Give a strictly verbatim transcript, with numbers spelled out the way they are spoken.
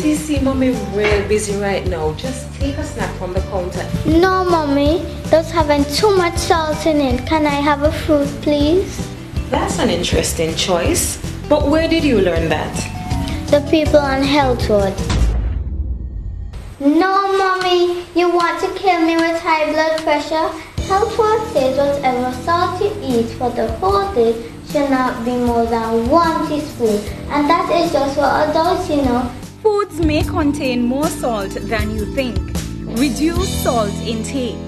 you see mommy real busy right now. Just take a snack from the counter. No, mommy. That's having too much salt in it. Can I have a fruit, please? That's an interesting choice. But where did you learn that? The people on Health Road. No, mommy. You want to kill me with high blood pressure? Health Road says whatever salt you eat for the whole day should not be more than one teaspoon. And that is just for adults, you know. Foods may contain more salt than you think. Reduce salt intake.